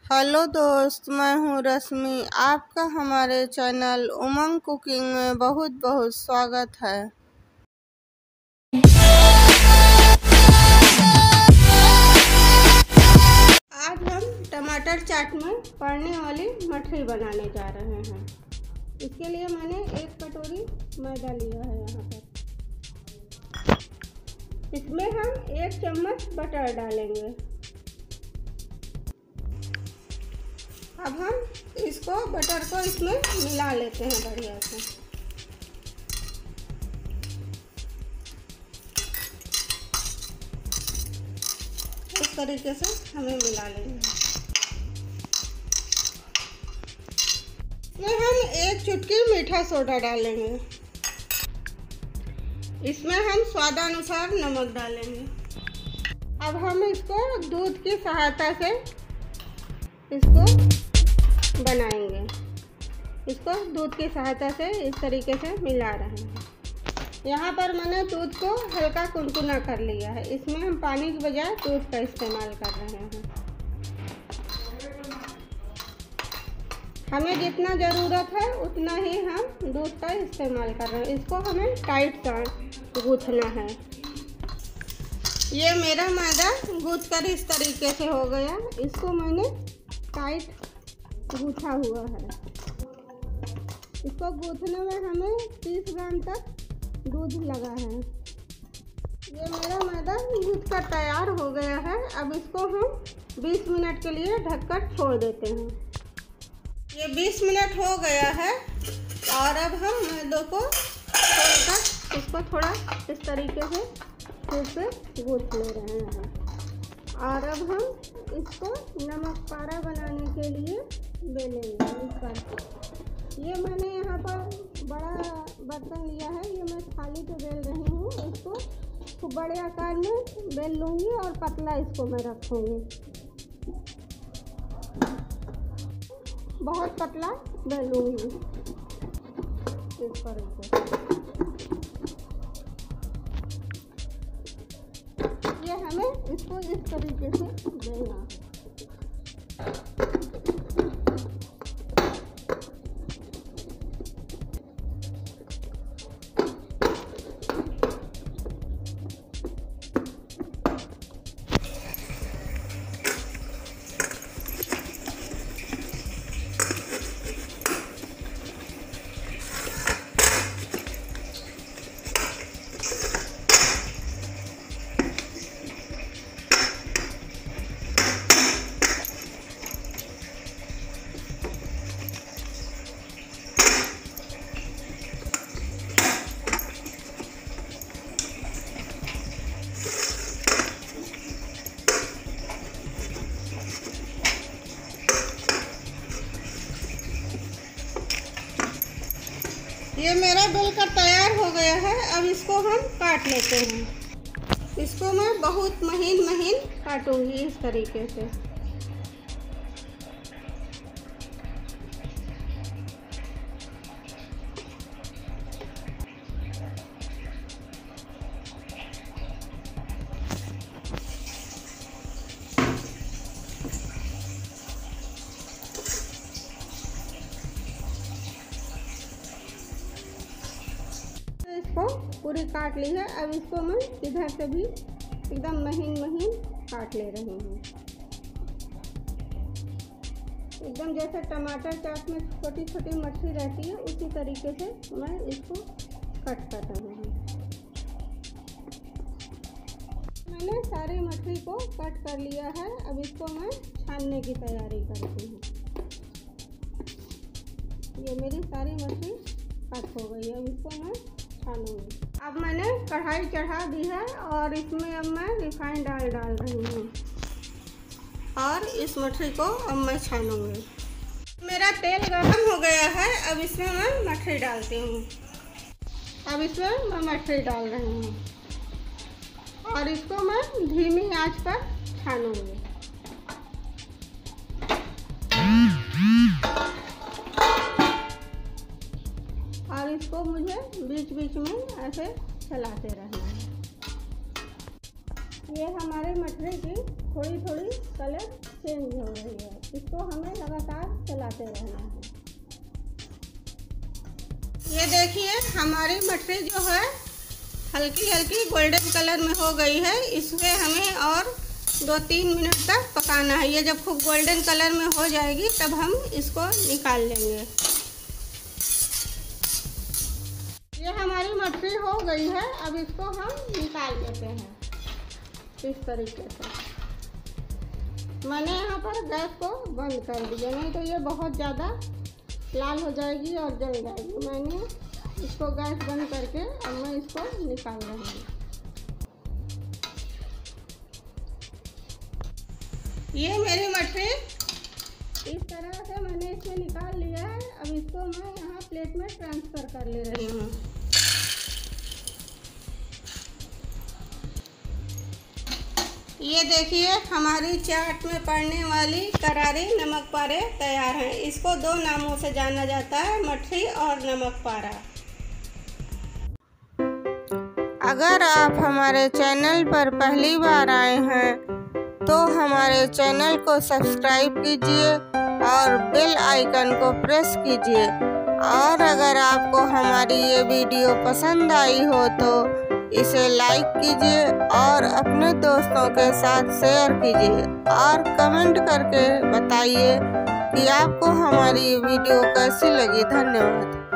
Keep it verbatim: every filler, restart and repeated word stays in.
Hello दोस्त, मैं हूँ रश्मि। आपका हमारे चैनल उमंग कुकिंग में बहुत बहुत स्वागत है। आज हम टमाटर चाट में पड़ने वाली मठरी बनाने जा रहे हैं। इसके लिए मैंने एक कटोरी मैदा लिया है। यहाँ पर इसमें हम एक चम्मच बटर डालेंगे। अब हम इसको बटर को इसमें मिला लेते हैं बढ़िया से। इस तरीके से हमें मिला लेंगे। इसमें हम एक चुटकी मीठा सोडा डालेंगे। इसमें हम स्वादानुसार नमक डालेंगे। अब हम इसको दूध की सहायता से इसको बनाएंगे। इसको दूध की सहायता से इस तरीके से मिला रहे हैं। यहाँ पर मैंने दूध को हल्का कुनकुना कर लिया है। इसमें हम पानी की बजाय दूध का इस्तेमाल कर रहे हैं। हमें जितना ज़रूरत है उतना ही हम दूध का इस्तेमाल कर रहे हैं। इसको हमें टाइट गूँथना है। ये मेरा मैदा गूँथ कर इस तरीके से हो गया। इसको मैंने टाइट गूँथा हुआ है। इसको गूँथने में हमें तीस ग्राम तक दूध लगा है। ये मेरा मैदा गूँथ कर तैयार हो गया है। अब इसको हम बीस मिनट के लिए ढककर छोड़ देते हैं। ये बीस मिनट हो गया है और अब हम मैदे को छोड़कर इसको थोड़ा इस तरीके से फिर से गूँथ ले रहे हैं। और अब हम इसको नमक पारा बनाने के लिए बेलेंगे। इस पर ये मैंने यहाँ पर बड़ा बर्तन लिया है। ये मैं थाली पे बेल रही हूँ। इसको खूब बड़े आकार में बेल लूँगी और पतला इसको मैं रखूँगी। बहुत पतला बेलूँगी इस तरीके से। ये हमें इसको इस तरीके से देना है। ये मेरा बेलकर तैयार हो गया है। अब इसको हम काट लेते हैं। इसको मैं बहुत महीन महीन काटूंगी इस तरीके से। इसको पूरी काट ली है। अब इसको मैं इधर से भी एकदम महीन महीन काट ले रही हूँ। एकदम जैसे टमाटर चाट में छोटी छोटी मछली रहती है उसी तरीके से मैं इसको कट कर रही हूँ। मैंने सारी मछली को कट कर लिया है। अब इसको मैं छानने की तैयारी करती हूँ। ये मेरी सारी मछली कट हो गई है। अब इसको मैं छानूंगी। अब मैंने कढ़ाई चढ़ा दी है और इसमें अब मैं रिफाइंड ऑयल डाल रही हूँ और इस मछली को अब मैं छानूंगी। मेरा तेल गर्म हो गया है। अब इसमें मैं मछली डालती हूँ। अब इसमें मैं मछली डाल रही हूँ और इसको मैं धीमी आंच पर छानूंगी। और इसको मुझे बीच बीच में ऐसे चलाते रहना है। ये हमारे मछली की थोड़ी थोड़ी कलर चेंज हो रही है। इसको हमें लगातार चलाते रहना है। ये देखिए हमारी मटरी जो है हल्की हल्की गोल्डन कलर में हो गई है। इसमें हमें और दो तीन मिनट तक पकाना है। ये जब खूब गोल्डन कलर में हो जाएगी तब हम इसको निकाल लेंगे। ये हमारी मटरी हो गई है। अब इसको हम निकाल लेते हैं इस तरीके से। मैंने यहाँ पर गैस को बंद कर दिया, नहीं तो ये बहुत ज़्यादा लाल हो जाएगी और जल जाएगी। मैंने इसको गैस बंद करके अब मैं इसको निकाल रही हूँ। ये मेरी मटरी इस तरह से मैंने इसमें निकाल लिया है। अब इसको मैं यहाँ प्लेट में ट्रांसफ़र कर ले रही हूँ। ये देखिए हमारी चाट में पड़ने वाली करारी नमक पारे तैयार हैं। इसको दो नामों से जाना जाता है, मठरी और नमक पारा। अगर आप हमारे चैनल पर पहली बार आए हैं तो हमारे चैनल को सब्सक्राइब कीजिए और बेल आइकन को प्रेस कीजिए। और अगर आपको हमारी ये वीडियो पसंद आई हो तो इसे लाइक कीजिए और अपने दोस्तों के साथ शेयर कीजिए और कमेंट करके बताइए कि आपको हमारी वीडियो कैसी लगी। धन्यवाद।